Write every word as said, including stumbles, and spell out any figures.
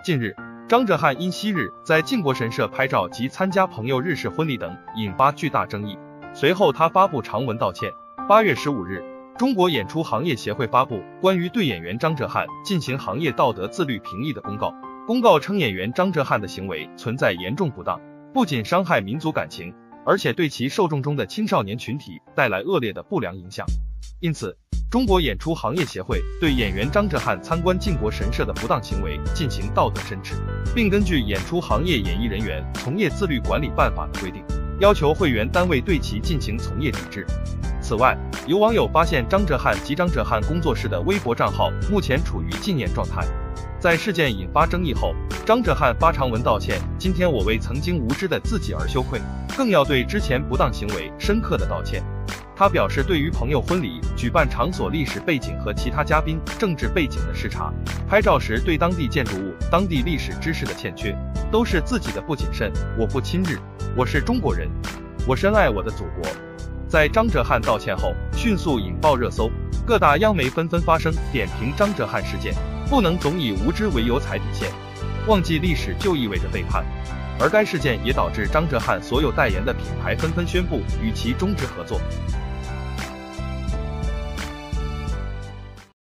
近日，张哲瀚因昔日在靖国神社拍照及参加朋友日式婚礼等，引发巨大争议。随后他发布长文道歉。八月十五日，中国演出行业协会发布关于对演员张哲瀚进行行业道德自律评议的公告。公告称，演员张哲瀚的行为存在严重不当，不仅伤害民族感情，而且对其受众中的青少年群体带来恶劣的不良影响。因此，中国演出行业协会对演员张哲瀚参观靖国神社的不当行为进行道德申斥，并根据《演出行业演艺人员从业自律管理办法》的规定，要求会员单位对其进行从业抵制。此外，有网友发现张哲瀚及张哲瀚工作室的微博账号目前处于禁言状态。在事件引发争议后，张哲瀚发长文道歉，今天我为曾经无知的自己而羞愧，更要对之前不当行为深刻的道歉。他表示，对于朋友婚礼举办场所历史背景和其他嘉宾政治背景的视察，拍照时对当地建筑物、当地历史知识的欠缺，都是自己的不谨慎。我不亲日，我是中国人，我深爱我的祖国。在张哲瀚道歉后，迅速引爆热搜，各大央媒纷纷发声点评张哲瀚事件，不能总以无知为由踩底线，忘记历史就意味着背叛。而该事件也导致张哲瀚所有代言的品牌纷纷宣布与其终止合作。